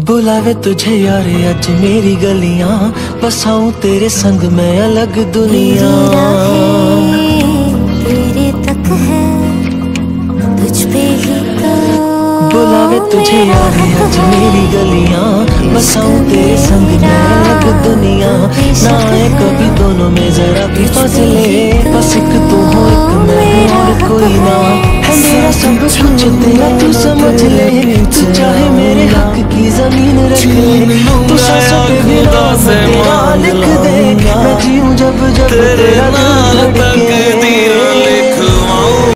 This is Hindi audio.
बुलावे तुझे यार आज मेरी गलियां, बसाऊं तेरे संग मैं अलग दुनिया। तेरे तक है तुझ पे ही तो बुलावे तुझे यार आज मेरी गलियां, बसाऊं तेरे संग मैं अलग दुनिया। ना आए कभी दोनों में जरा भी फासले, बस एक तू हो एक मैं और कोई ना है मेरा सब कुछ तेरा तू समझ ले।